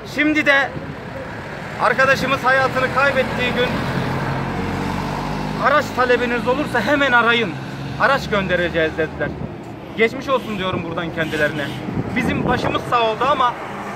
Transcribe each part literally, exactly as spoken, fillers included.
Şimdi de arkadaşımız hayatını kaybettiği gün araç talebiniz olursa hemen arayın. Araç göndereceğiz dediler. Geçmiş olsun diyorum buradan kendilerine. Bizim başımız sağ oldu ama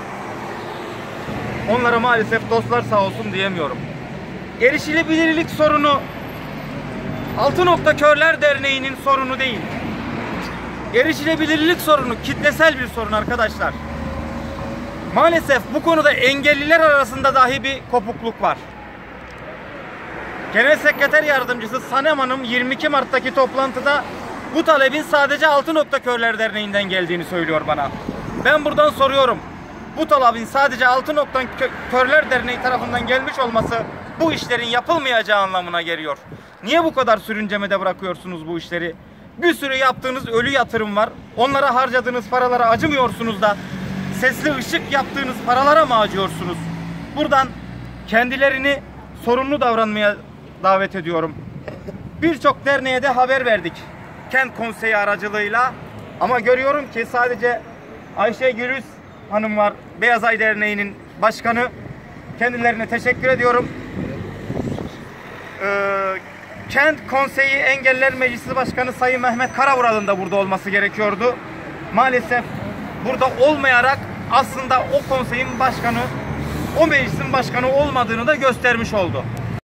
onlara maalesef dostlar sağ olsun diyemiyorum. Erişilebilirlik sorunu Altı Nokta Körler Derneği'nin sorunu değil. Erişilebilirlik sorunu kitlesel bir sorun arkadaşlar. Maalesef bu konuda engelliler arasında dahi bir kopukluk var. Genel Sekreter Yardımcısı Sanem Hanım yirmi iki Mart'taki toplantıda bu talebin sadece Altı Nokta Körler Derneği'nden geldiğini söylüyor bana. Ben buradan soruyorum. Bu talebin sadece Altı Nokta Körler Derneği tarafından gelmiş olması bu işlerin yapılmayacağı anlamına geliyor. Niye bu kadar sürüncemede bırakıyorsunuz bu işleri? Bir sürü yaptığınız ölü yatırım var. Onlara harcadığınız paralara acımıyorsunuz da sesli ışık yaptığınız paralara mı acıyorsunuz? Buradan kendilerini sorumlu davranmaya davet ediyorum. Birçok derneğe de haber verdik. Kent konseyi aracılığıyla. Ama görüyorum ki sadece Ayşe Gülüz Hanım var. Beyaz Ay Derneği'nin başkanı. Kendilerine teşekkür ediyorum. Ee, Kent Konseyi Engeller Meclisi Başkanı Sayın Mehmet Karavural'ın da burada olması gerekiyordu. Maalesef burada olmayarak aslında o konseyin başkanı, o meclisin başkanı olmadığını da göstermiş oldu.